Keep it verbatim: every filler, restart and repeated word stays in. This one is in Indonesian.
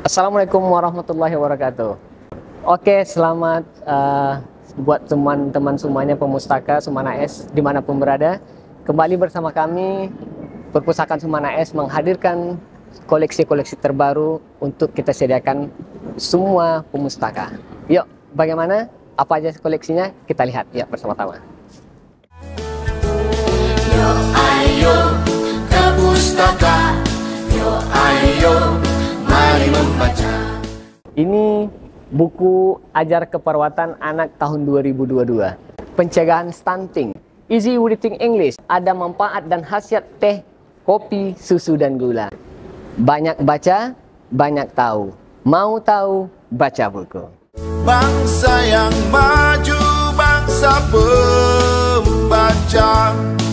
Assalamualaikum warahmatullahi wabarakatuh. Oke, selamat uh, buat teman-teman semuanya pemustaka Sumana S dimanapun berada. Kembali bersama kami, Perpustakaan Sumana S menghadirkan koleksi-koleksi terbaru untuk kita sediakan semua pemustaka. Yuk, bagaimana? Apa aja koleksinya? Kita lihat ya bersama-sama. Yo ayo ke pustaka, yo ayo mari membaca. Ini buku Ajar Keperawatan Anak tahun dua ribu dua puluh dua. Pencegahan stunting, Easy Reading English, ada manfaat dan khasiat teh, kopi, susu dan gula. Banyak baca, banyak tahu. Mau tahu, baca buku. Bangsa yang maju, bangsa pembaca.